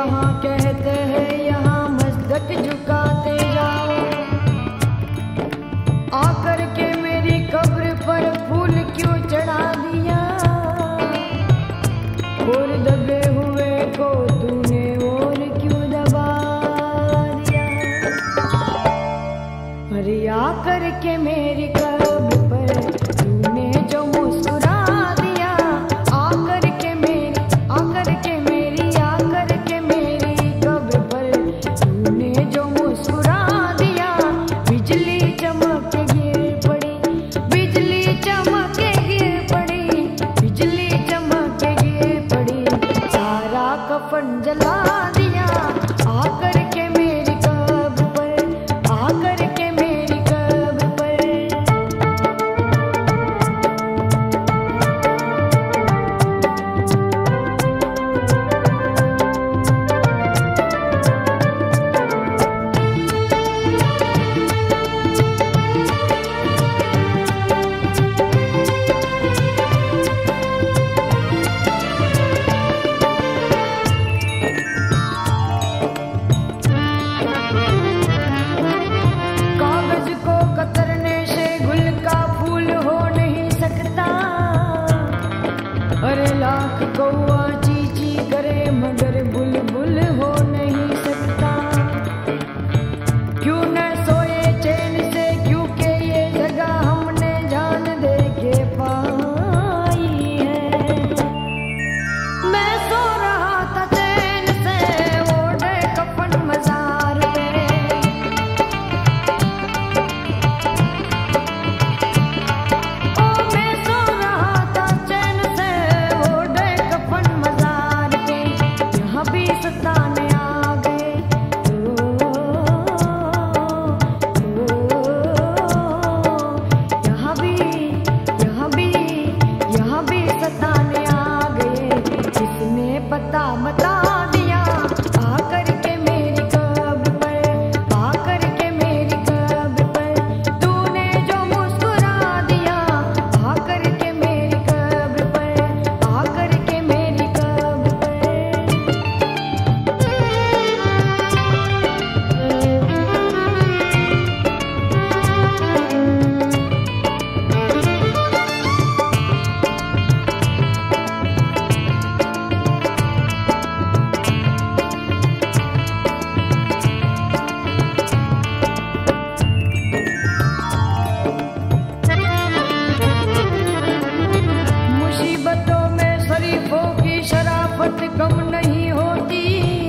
जहाँ कहते हैं यहाँ मस्तक झुकाते जाओ। आकर के मेरी कब्र पर फूल क्यों चढ़ा दिया, और दबे हुए को तूने और क्यों दबा दिया। अरे आकर के मेरी कब्र पर तूने जो मुस्कुरा दिया, आकर के मेरी कब्र पर तूने जो मुस्कुरा दिया। बिजली चमक के गिर पड़ी, बिजली चमक के गिर पड़ी, बिजली चमक के गिर पड़ी, सारा कफन जला दिया। आकर के मेरी कब्र पर, आकर के मेरी कब्र पर। कागज को कतरने से गुल का फूल हो नहीं सकता। अरे लाख कौआ चींची करे मगर बुलबुल हो नहीं सकता। क्यों न सोए चैन से, क्योंकि ये जगह हमने जान दे के पाई है। मैं सो रहा था चैन से, ओढ़े कफन मजार में। ओ मैं सो रहा था चैन से, ओढ़े कफन मजार पे। यहाँ भी सताने आ गए, यहाँ भी सताने आ गए। किसने पता बता दिया, आकर के मेरी कब्र पर, आकर के मेरी कब्र पर तूने जो मुस्कुरा दिया। आकर के मेरी कब्र पर, आकर के मेरी कब्र पर। मुसीबतों में शरीफों की शराफत कम नहीं होती।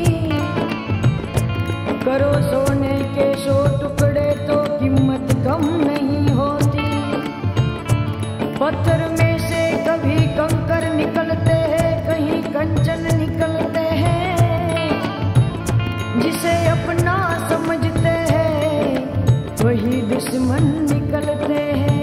करो सोने के 100 टुकड़े तो कीमत कम नहीं होती। पत्थर में से कभी कंकर निकलते हैं, कहीं कंचन निकलते हैं। जिसे अपना समझते हैं वही दुश्मन निकलते हैं।